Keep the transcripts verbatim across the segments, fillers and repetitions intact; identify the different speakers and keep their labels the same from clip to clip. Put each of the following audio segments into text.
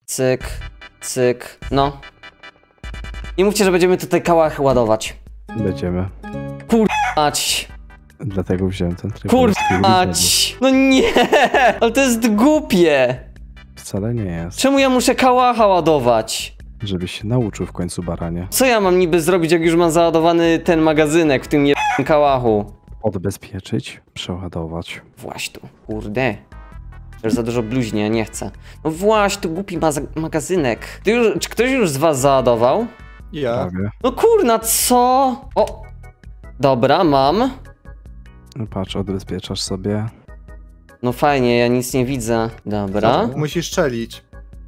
Speaker 1: Cyk, cyk, no. Nie mówcie, że będziemy tutaj kałachy ładować.
Speaker 2: Będziemy.
Speaker 1: Kurwać.
Speaker 2: Dlatego wziąłem ten tryb.
Speaker 1: Kurwać. No nie, ale to jest głupie.
Speaker 2: Wcale nie jest.
Speaker 1: Czemu ja muszę kałacha ładować?
Speaker 2: Żebyś się nauczył w końcu, baranie.
Speaker 1: Co ja mam niby zrobić, jak już mam załadowany ten magazynek w tym jednym kałachu?
Speaker 2: Odbezpieczyć, przeładować.
Speaker 1: Właś tu, kurde. Już za dużo bluźnie, ja nie chcę. No właś tu, głupi magazynek. Ty już, czy ktoś już z was załadował?
Speaker 3: Ja.
Speaker 2: Prawie.
Speaker 1: No kurna, co? O! Dobra, mam.
Speaker 2: No patrz, odbezpieczasz sobie.
Speaker 1: No fajnie, ja nic nie widzę. Dobra.
Speaker 3: Musisz strzelić.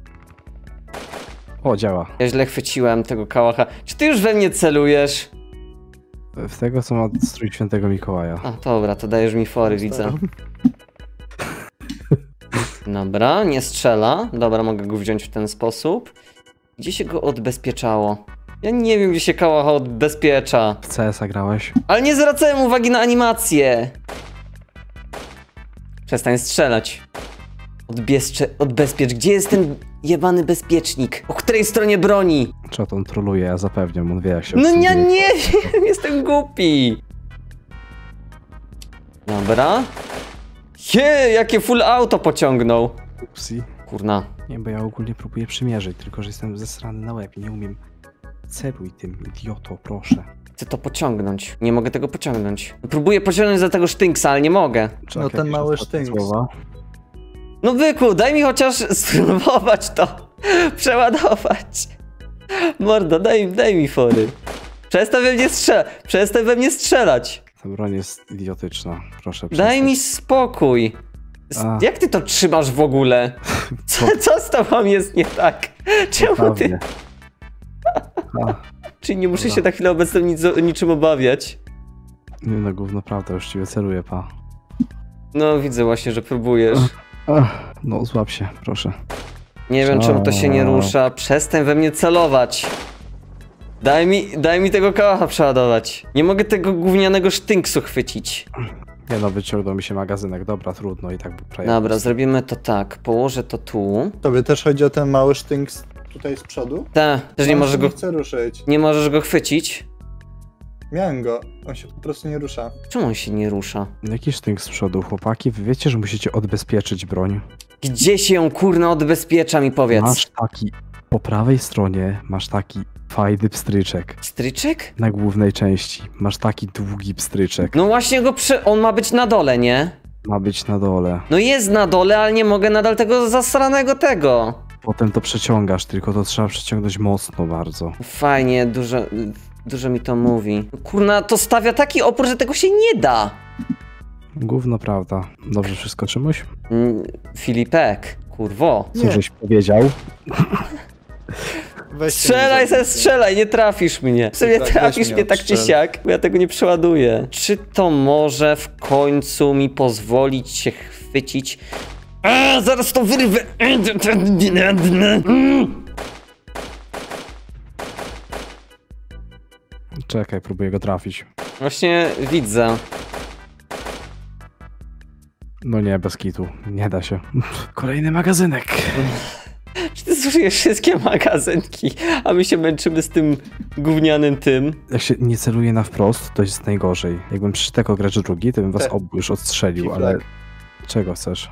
Speaker 2: O, działa.
Speaker 1: Ja źle chwyciłem tego kałacha. Czy ty już we mnie celujesz?
Speaker 2: W tego, co ma strój świętego Mikołaja.
Speaker 1: A, dobra, to dajesz mi fory, widzę. Dobra, nie strzela. Dobra, mogę go wziąć w ten sposób. Gdzie się go odbezpieczało? Ja nie wiem, gdzie się kałacha odbezpiecza.
Speaker 2: W C S a grałeś?
Speaker 1: Ale nie zwracałem uwagi na animację. Przestań strzelać. Odbiestrze, odbezpiecz. Gdzie jest ten jebany bezpiecznik? Po której stronie broni?
Speaker 2: Czy on troluje, ja zapewniam, on wie jak się
Speaker 1: No
Speaker 2: obsługuje.
Speaker 1: ja nie wiem, jestem głupi. Dobra. Je, jakie full auto pociągnął.
Speaker 2: Upsi.
Speaker 1: Kurna.
Speaker 2: Nie, bo ja ogólnie próbuję przymierzyć, tylko że jestem zesrany na łeb i nie umiem. Celuj tym, idioto, proszę.
Speaker 1: Chcę to pociągnąć. Nie mogę tego pociągnąć. Próbuję pociągnąć za tego sztynksa, ale nie mogę.
Speaker 2: Czak,
Speaker 3: No ten
Speaker 2: jakieś
Speaker 3: mały
Speaker 2: ostatnie
Speaker 3: sztynks.
Speaker 2: słowa?
Speaker 1: No byku, daj mi chociaż spróbować to. Przeładować. Mordo, daj, daj mi fory. Przestań we mnie strzelać. Przestań we mnie strzelać.
Speaker 2: Ta broń jest idiotyczna, proszę
Speaker 1: Daj
Speaker 2: przestać.
Speaker 1: mi spokój. S
Speaker 2: A.
Speaker 1: Jak ty to trzymasz w ogóle? Co, co z tobą jest nie tak? Czemu ty...
Speaker 2: Naprawdę. A,
Speaker 1: Czyli nie muszę
Speaker 2: Dobra.
Speaker 1: się na chwilę obecną nic, niczym obawiać?
Speaker 2: nie no, gówno prawda, już ciebie celuję, pa.
Speaker 1: No widzę właśnie, że próbujesz.
Speaker 2: Ach, no złap się, proszę.
Speaker 1: Nie wiem czemu to się nie rusza. Przestań we mnie celować. Daj mi, daj mi tego kałacha przeładować. Nie mogę tego gównianego sztynksu chwycić.
Speaker 2: Nie no, wyciągnął mi się magazynek, dobra, trudno i tak był przejazd.
Speaker 1: Dobra, zrobimy to tak. Położę to tu.
Speaker 3: Tobie też chodzi o ten mały sztynks tutaj z przodu?
Speaker 1: Ta, też nie
Speaker 3: On
Speaker 1: możesz
Speaker 3: się
Speaker 1: go,
Speaker 3: nie chce ruszyć.
Speaker 1: nie możesz go chwycić.
Speaker 3: Miałem go, on się po prostu nie rusza.
Speaker 1: Czemu on się nie rusza?
Speaker 2: Jaki sztynk z przodu, chłopaki? Wy wiecie, że musicie odbezpieczyć broń?
Speaker 1: Gdzie się ją kurna odbezpiecza, mi powiedz?
Speaker 2: Masz taki, po prawej stronie masz taki fajny pstryczek.
Speaker 1: Stryczek?
Speaker 2: Na głównej części masz taki długi pstryczek.
Speaker 1: No właśnie go prze... On ma być na dole, nie?
Speaker 2: Ma być na dole.
Speaker 1: No jest na dole, ale nie mogę nadal tego zasranego tego.
Speaker 2: Potem to przeciągasz, tylko to trzeba przeciągnąć mocno bardzo.
Speaker 1: Fajnie, dużo, dużo mi to mówi. Kurna, to stawia taki opór, że tego się nie da.
Speaker 2: Gówno prawda. Dobrze wszystko, Szymuś?
Speaker 1: Mm, Filipek, kurwo.
Speaker 2: Co
Speaker 3: Nie.
Speaker 2: żeś powiedział?
Speaker 3: Weź się
Speaker 1: Strzelaj
Speaker 3: nie
Speaker 1: se,
Speaker 3: zabij.
Speaker 1: strzelaj, nie trafisz mnie. W sumie
Speaker 3: Tak, weź
Speaker 1: trafisz
Speaker 3: mnie
Speaker 1: mnie tak czy
Speaker 3: odstrzel.
Speaker 1: siak, bo ja tego nie przeładuję. Czy to może w końcu mi pozwolić się chwycić? A, zaraz to wyrwę.
Speaker 2: Czekaj, próbuję go trafić.
Speaker 1: Właśnie widzę.
Speaker 2: No nie, bez kitu. Nie da się. Kolejny magazynek.
Speaker 1: Czy ty zużyjesz wszystkie magazynki, a my się męczymy z tym gównianym tym?
Speaker 2: Jak się nie celuje na wprost, to jest najgorzej. Jakbym przy tego grać drugi, to bym was
Speaker 3: Te-
Speaker 2: obu już odstrzelił,
Speaker 3: Fiflak.
Speaker 2: ale... Czego chcesz?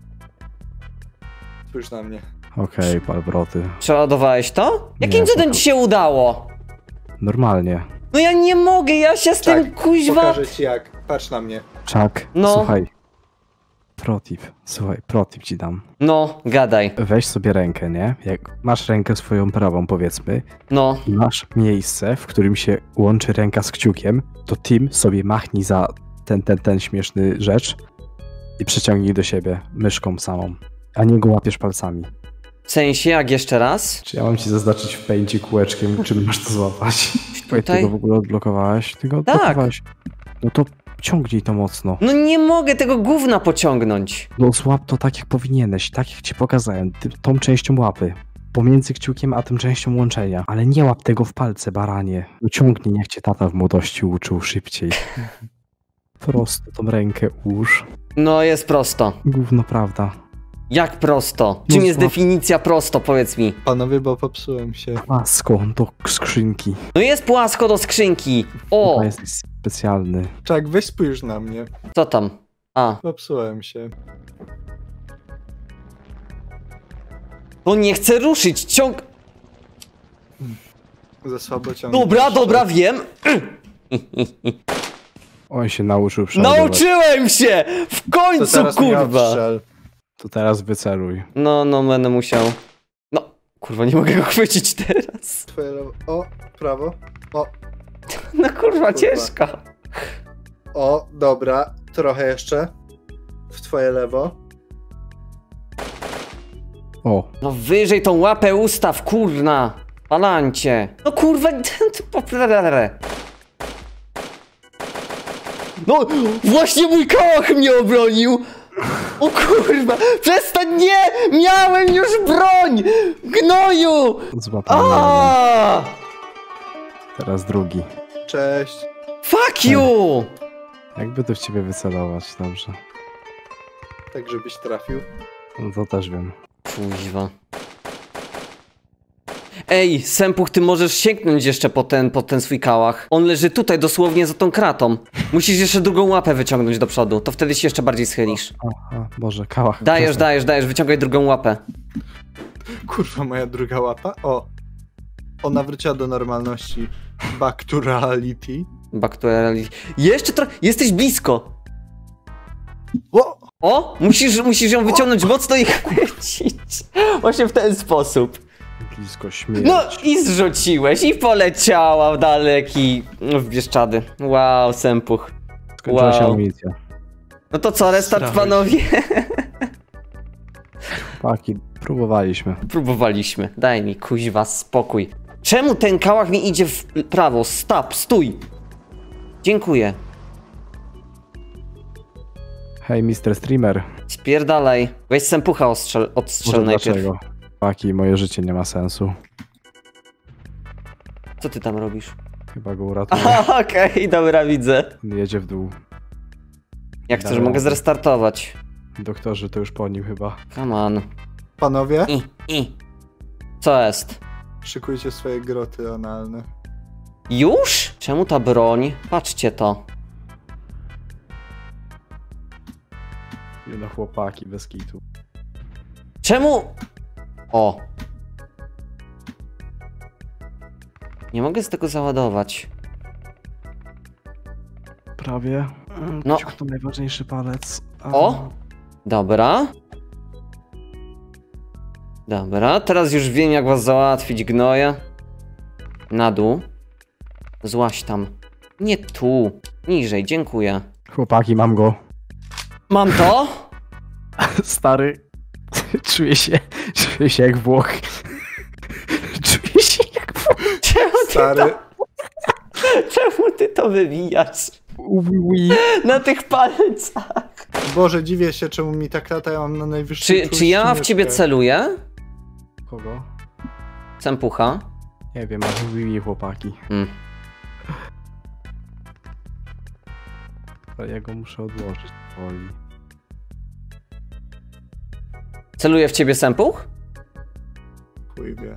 Speaker 3: Spójrz na mnie.
Speaker 2: Okej, palbroty.
Speaker 1: Przeładowałeś to? Jakim
Speaker 2: Nie,
Speaker 1: cudem
Speaker 2: spoko.
Speaker 1: ci się udało?
Speaker 2: Normalnie.
Speaker 1: No ja nie mogę, ja się z tym
Speaker 3: Tak,
Speaker 1: kuźwa...
Speaker 3: pokażę ci jak. Patrz na mnie.
Speaker 2: Czak,
Speaker 1: No.
Speaker 2: słuchaj. Protip, słuchaj, protip ci dam.
Speaker 1: No, gadaj.
Speaker 2: Weź sobie rękę, nie? Jak masz rękę swoją prawą, powiedzmy,
Speaker 1: No.
Speaker 2: i masz miejsce, w którym się łączy ręka z kciukiem, to tym sobie machnij za ten, ten, ten śmieszny rzecz i przyciągnij do siebie myszką samą, a nie go łapiesz palcami.
Speaker 1: W sensie, jak jeszcze raz?
Speaker 2: Czy ja mam ci zaznaczyć w pędzie kółeczkiem, czym masz to złapać? Oj, ty
Speaker 1: Tutaj?
Speaker 2: go w ogóle odblokowałeś? Ty go
Speaker 1: Tak.
Speaker 2: odblokowałeś. No to ciągnij to mocno.
Speaker 1: No nie mogę tego gówna pociągnąć.
Speaker 2: No złap to tak jak powinieneś, tak jak ci pokazałem, ty, tą częścią łapy. Pomiędzy kciukiem a tą częścią łączenia. Ale nie łap tego w palce, baranie. No ciągnij, jak cię tata w młodości uczył szybciej. Prosto tą rękę ułóż.
Speaker 1: No jest prosto.
Speaker 2: Gówno prawda.
Speaker 1: Jak prosto?
Speaker 2: No
Speaker 1: Czym jest
Speaker 2: złap-
Speaker 1: definicja prosto, powiedz mi?
Speaker 3: Panowie, bo popsułem się.
Speaker 2: Płasko do skrzynki.
Speaker 1: No jest płasko do skrzynki. O,
Speaker 2: Chyba jesteś specjalny.
Speaker 3: Czak, weź spójrz na mnie.
Speaker 1: co tam? A,
Speaker 3: Popsułem się.
Speaker 1: to nie chce ruszyć, ciąg...
Speaker 3: Za słabo ciągnę.
Speaker 1: Dobra, dobra, wiem.
Speaker 2: On się nauczył przeładować.
Speaker 1: Nauczyłem się! W
Speaker 3: To
Speaker 1: końcu,
Speaker 3: teraz mnie
Speaker 1: kurwa!
Speaker 3: odstrzel.
Speaker 2: To teraz wyceluj.
Speaker 1: No, no, będę musiał. No, kurwa, nie mogę go chwycić teraz.
Speaker 3: Twoje lewo. O, prawo. O,
Speaker 1: No kurwa, ciężko.
Speaker 3: o, dobra. Trochę jeszcze. W twoje lewo.
Speaker 2: O,
Speaker 1: No wyżej tą łapę ustaw, kurna. Palancie. No kurwa, no właśnie mój kołach mnie obronił. O kurwa, przestań, nie! Miałem już broń! Gnoju!
Speaker 2: złapany jeden.
Speaker 1: A!
Speaker 2: Teraz drugi.
Speaker 3: Cześć.
Speaker 1: Fuck you!
Speaker 2: Jakby to w ciebie wycelować, dobrze.
Speaker 3: Tak, żebyś trafił.
Speaker 2: No to też wiem.
Speaker 1: Kuźwa. Ej, Sempuch, ty możesz sięgnąć jeszcze po ten, po ten swój kałach. On leży tutaj, dosłownie za tą kratą. Musisz jeszcze drugą łapę wyciągnąć do przodu, to wtedy się jeszcze bardziej schylisz.
Speaker 2: Aha, Boże, kałach.
Speaker 1: Dajesz,
Speaker 2: Przestań.
Speaker 1: dajesz, dajesz, wyciągaj drugą łapę.
Speaker 3: Kurwa, moja druga łapa. O. Ona wróciła do normalności. Back to reality.
Speaker 1: Back to reality. Jeszcze trochę, jesteś blisko.
Speaker 3: O!
Speaker 1: O, musisz, musisz ją wyciągnąć mocno i chwycić. Właśnie w ten sposób.
Speaker 2: Blisko śmierć.
Speaker 1: No i zrzuciłeś i poleciała w daleki, w Bieszczady. Wow, Sempuch.
Speaker 2: Skończyła się
Speaker 1: wow.
Speaker 2: amunicja.
Speaker 1: No to co, restart,
Speaker 3: Srałeś.
Speaker 1: panowie?
Speaker 2: Paki, próbowaliśmy.
Speaker 1: Próbowaliśmy. Daj mi, kuźwa, spokój. Czemu ten kałach mi idzie w prawo? Stop, stój. Dziękuję.
Speaker 2: Hej, mister Streamer.
Speaker 1: Spierdalaj. Weź Sempucha ostrzel, odstrzel
Speaker 2: Może
Speaker 1: najpierw.
Speaker 2: dlaczego? Paki, moje życie nie ma sensu.
Speaker 1: Co ty tam robisz?
Speaker 2: Chyba go uratuję.
Speaker 1: Aha, okej, dobra, widzę.
Speaker 2: Jedzie w dół.
Speaker 1: Jak chcesz,
Speaker 2: Dobra.
Speaker 1: mogę zrestartować.
Speaker 2: Doktorzy to już po nim chyba.
Speaker 1: Come on.
Speaker 3: Panowie,
Speaker 1: I, i. Co jest?
Speaker 3: szykujcie swoje groty analne.
Speaker 1: Już? Czemu ta broń? Patrzcie to.
Speaker 2: Nie no, chłopaki, bez kitu.
Speaker 1: Czemu? O. Nie mogę z tego załadować.
Speaker 2: Prawie.
Speaker 1: No.
Speaker 2: Kciuk to najważniejszy palec. A...
Speaker 1: O! Dobra. Dobra, teraz już wiem, jak was załatwić, gnoja. Na dół. Złaś tam. Nie tu. Niżej, dziękuję.
Speaker 2: Chłopaki, mam go.
Speaker 1: Mam to?
Speaker 2: Stary. Czuję się. Czuję się jak Włoch. Czuję się jak Włoch.
Speaker 1: Czemu ty
Speaker 3: Stary,
Speaker 1: to, czemu ty to wywijasz?
Speaker 2: Ui, ui.
Speaker 1: Na tych palcach.
Speaker 3: Boże, dziwię się, czemu mi tak lata, ja mam na najwyższej
Speaker 1: Czy, czy ja w ciebie
Speaker 3: myszkę.
Speaker 1: celuję?
Speaker 2: Kogo?
Speaker 1: Sempucha?
Speaker 2: Nie wiem, ale ui, ui, chłopaki.
Speaker 1: Hmm.
Speaker 2: Ale ja go muszę odłożyć. Oj.
Speaker 1: Celuję w ciebie, Sempuch?
Speaker 3: Chuj wie.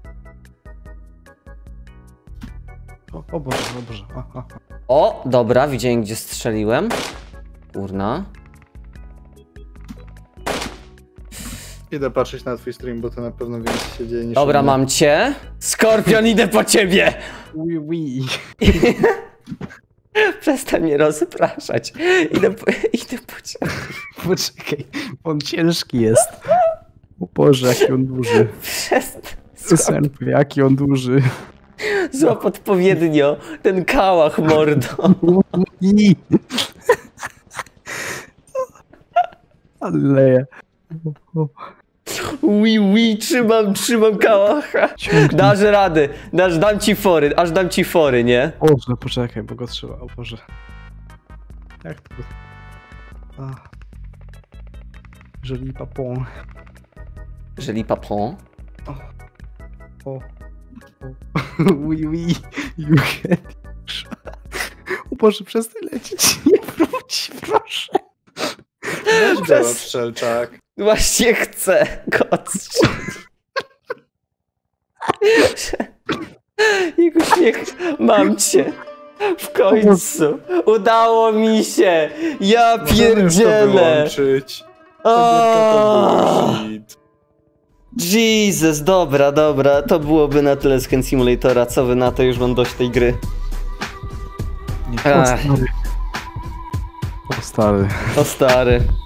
Speaker 2: O, o Boże, o Boże. A, a, a.
Speaker 1: O, dobra, widziałem, gdzie strzeliłem. Kurna.
Speaker 3: Idę patrzeć na twój stream, bo to na pewno więcej się dzieje niż...
Speaker 1: Dobra,
Speaker 3: u mnie.
Speaker 1: mam cię. Skorpion, idę po ciebie.
Speaker 2: Ui, ui.
Speaker 1: Przestań mnie rozpraszać. Idę po, idę po ciebie.
Speaker 2: Poczekaj, on ciężki jest. O Boże, jaki on duży.
Speaker 1: Przestań.
Speaker 2: Sępy, jaki on duży.
Speaker 1: Złap odpowiednio ten kałach, mordo.
Speaker 2: I. Ale.
Speaker 1: Ui, ui, trzymam, trzymam kałacha.
Speaker 2: Ciągnij.
Speaker 1: Dasz rady, dasz, dam ci fory, aż dam ci fory, nie?
Speaker 2: Boże, poczekaj, bo go trzeba. O Boże. Jak to? A. Jeżeli papon.
Speaker 1: Jeżeli papon.
Speaker 2: O. O. Oui, oui. You get. O Boże, przestań lecieć. Nie wróć, proszę.
Speaker 3: Weź go
Speaker 1: Przez-
Speaker 3: odstrzelczak.
Speaker 1: Właśnie chcę go Jego śmiech, mam cię. W końcu. Udało mi się. Ja pierdzielę.
Speaker 3: wyłączyć.
Speaker 1: O! Jesus, dobra, dobra. To byłoby na tyle z Hand Simulatora. Co wy na to? Już mam dość tej gry.
Speaker 3: Nie,
Speaker 2: O
Speaker 1: Ach,
Speaker 2: stary. O stary.
Speaker 1: o stary.